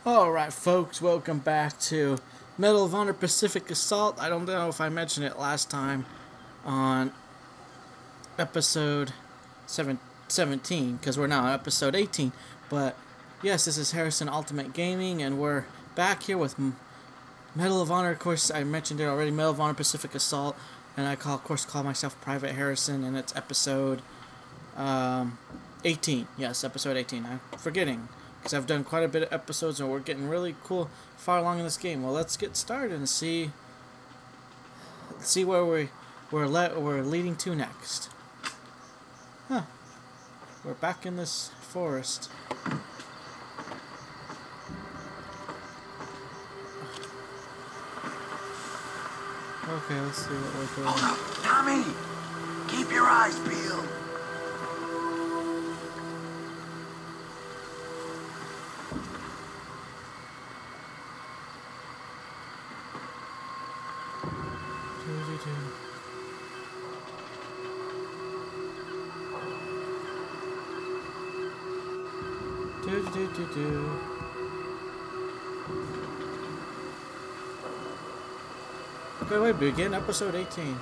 Alright, folks, welcome back to Medal of Honor Pacific Assault. I don't know if I mentioned it last time on episode 17, because we're now on episode 18. But yes, this is Harrison Ultimate Gaming, and we're back here with Medal of Honor. Of course, I mentioned it already, Medal of Honor Pacific Assault, and I call myself Private Harrison, and it's episode 18. Yes, episode 18. I'm forgetting, because I've done quite a bit of episodes and we're getting really far along in this game. Well, let's get started and see where we're leading to next. Huh. We're back in this forest. Okay, let's see what we're doing. Hold up, Tommy! Keep your eyes peeled. Okay, wait, begin episode 18.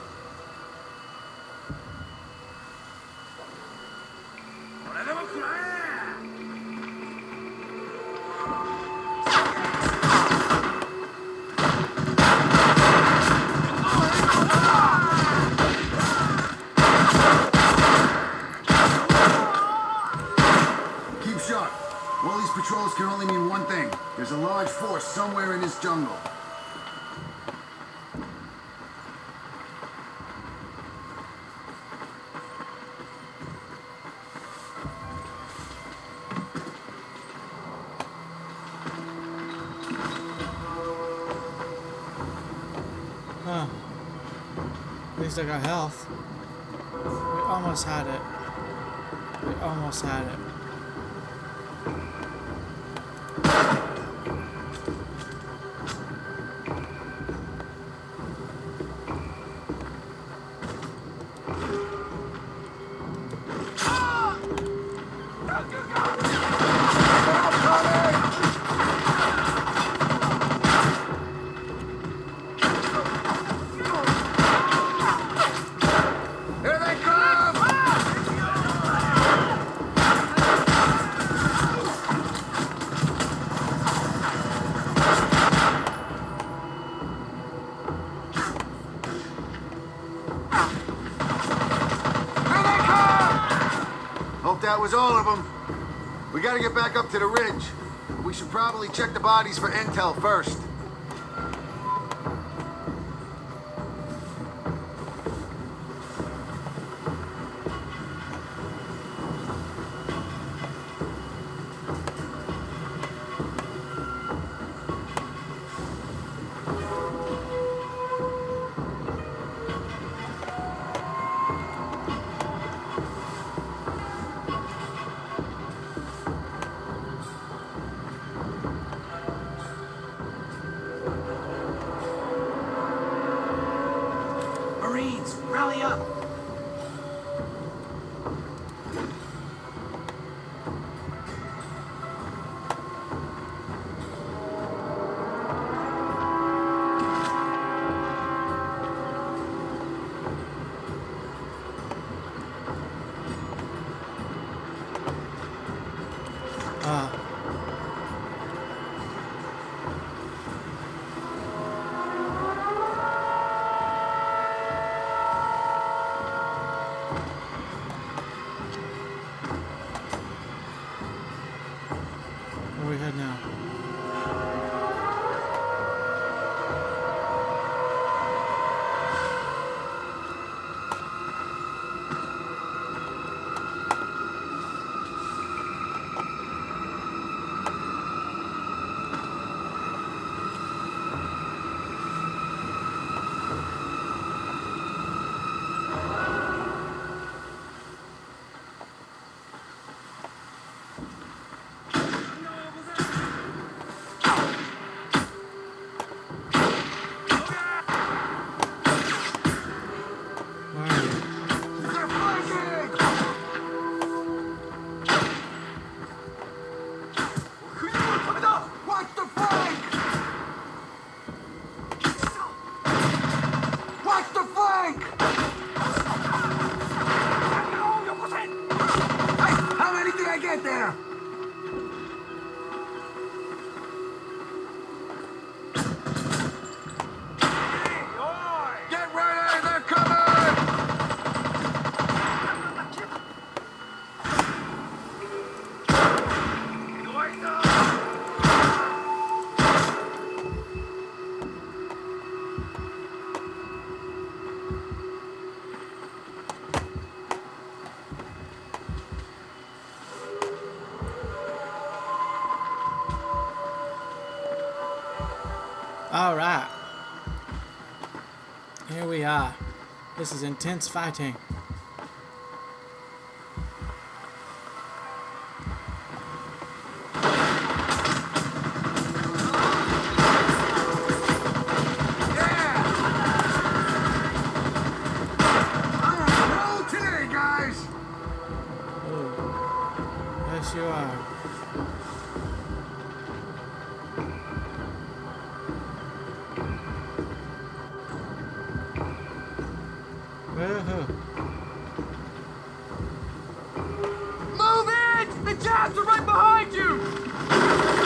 Keep sharp. All these patrols can only mean one thing. There's a large force somewhere in this jungle. Huh. At least I got health. We almost had it. We almost had it. Here they come! Here they come! Hope that was all of them. We gotta get back up to the ridge. We should probably check the bodies for intel first. Marines, rally up! Ah. Where we head now? get there! Get ready! They're coming! All right. Here we are. This is intense fighting. Roll today, guys! Oh. Yes, you are. Woohoo. Move in! The Jabs are right behind you!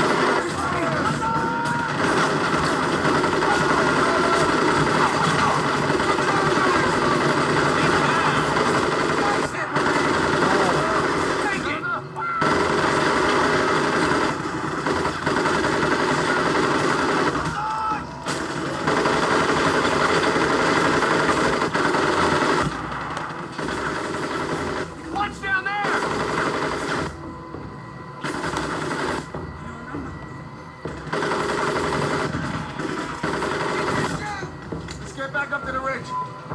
Watch down there! Let's get back up to the ridge.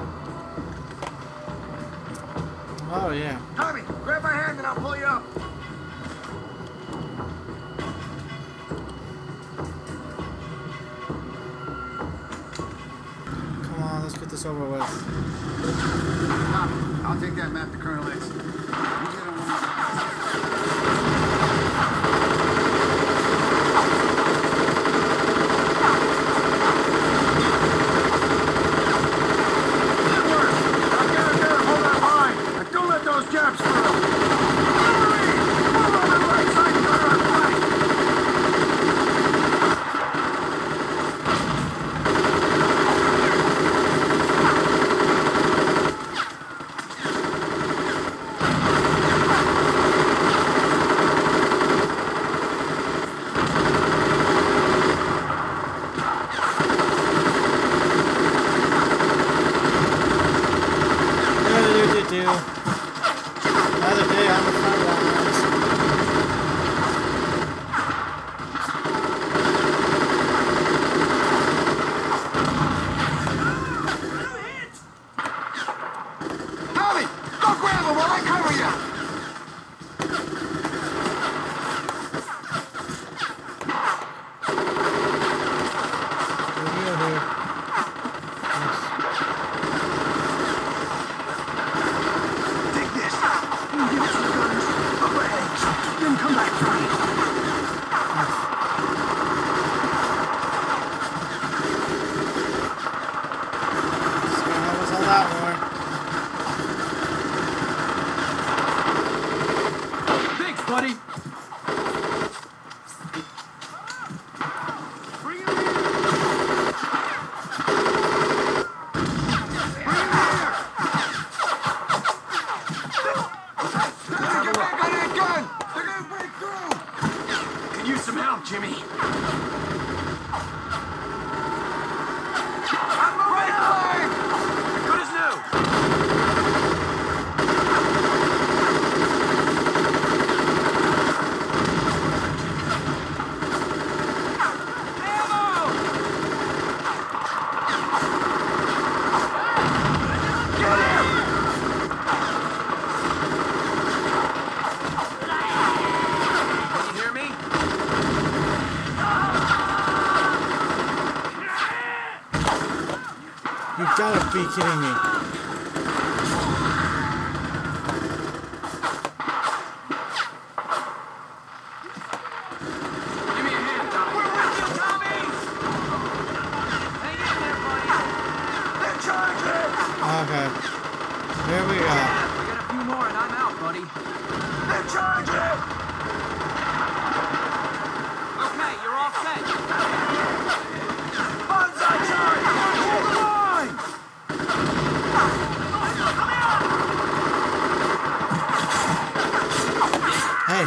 Oh, yeah. Tommy, grab my hand and I'll pull you up. Come on, let's get this over with. Tommy, I'll take that map to Colonel X. You get him when I'll get him there, hold that line. And don't let those Jabs through. Hurry! Move on the right side, you're on flank. Another day on the front lines. Tommy, go grab him while I cover you. We're here. Take this. You give it some guns, upper eggs, then come back for me. How was all that war? Thanks, buddy. Bring him here. Bring him here. Get back on that gun. They're gonna break through. Could use some help, Jimmy. I'm moving. Good as new. You gotta be kidding me. Give me a hand, Tommy. We're with you, Tommy! Hang in there, buddy. They're charging! Okay. Here we go. We got a few more and I'm out, buddy. They're charging! Hey.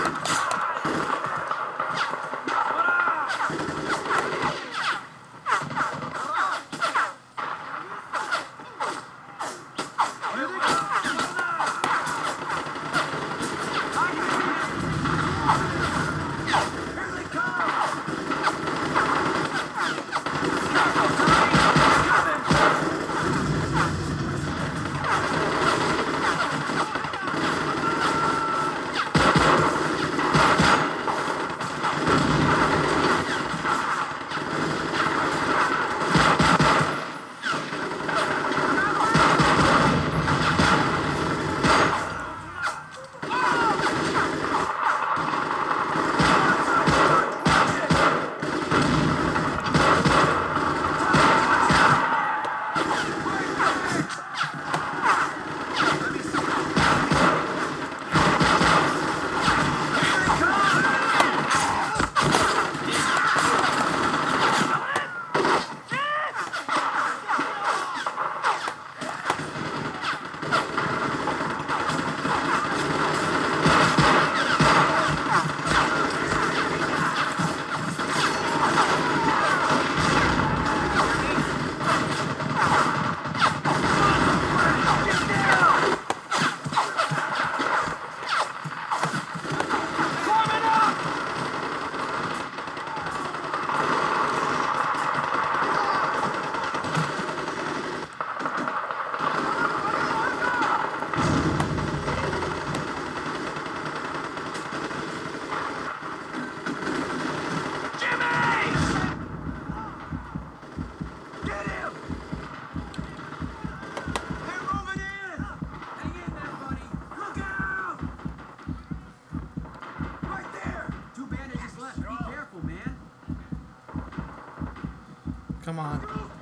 Come on.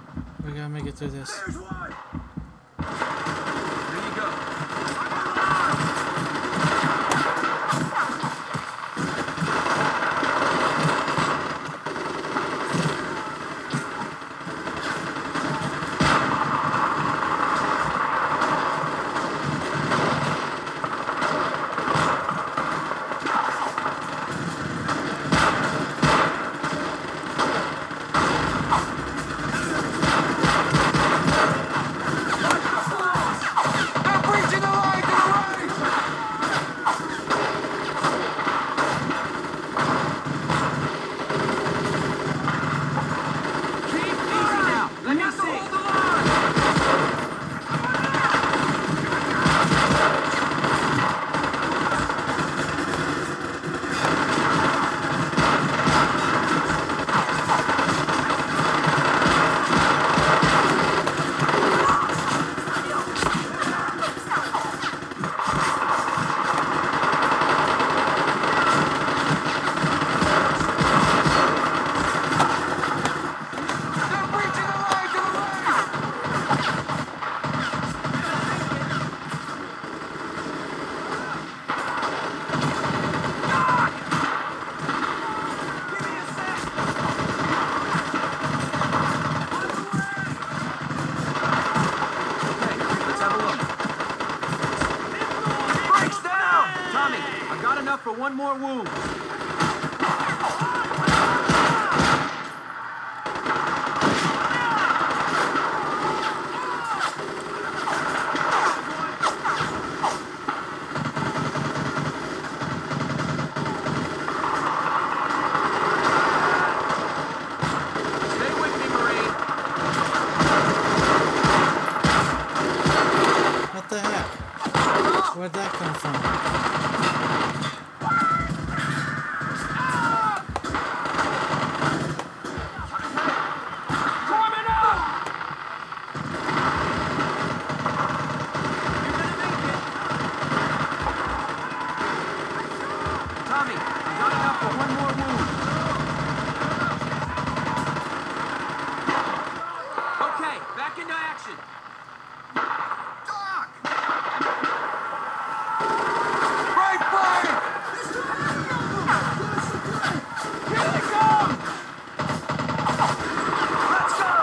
We gotta make it through this. There's one! There you go. For one more wound. Stay with me, Marine. What the heck? Where'd that come from? Tommy, you got enough for one more wound. Okay, back into action. Doc! Right flank! Here they come! Let's go!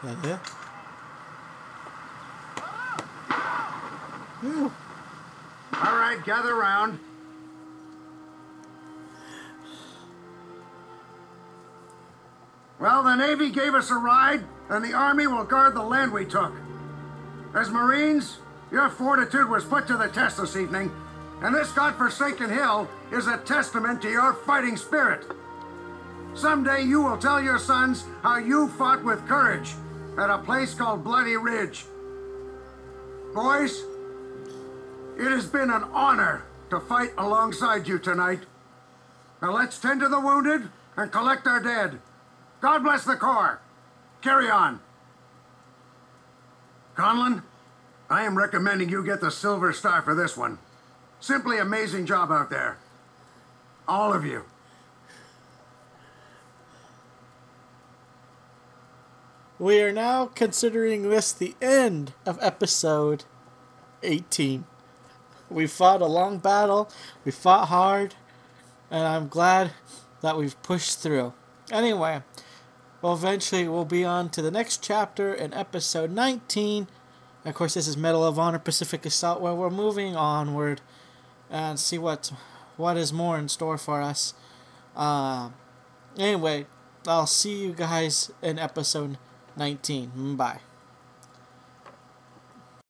Yeah. Ooh. All right, gather round. Well, the Navy gave us a ride, and the Army will guard the land we took. As Marines, your fortitude was put to the test this evening, and this godforsaken hill is a testament to your fighting spirit. Someday you will tell your sons how you fought with courage at a place called Bloody Ridge. Boys, it has been an honor to fight alongside you tonight. Now let's tend to the wounded and collect our dead. God bless the Corps. Carry on. Conlon, I am recommending you get the Silver Star for this one. Simply amazing job out there. All of you. We are now considering this the end of episode 18. We fought a long battle, we fought hard, and I'm glad that we've pushed through. Anyway, well, eventually we'll be on to the next chapter in episode 19. Of course, this is Medal of Honor Pacific Assault, where we're moving onward and see what is more in store for us. Anyway, I'll see you guys in episode 19. Bye.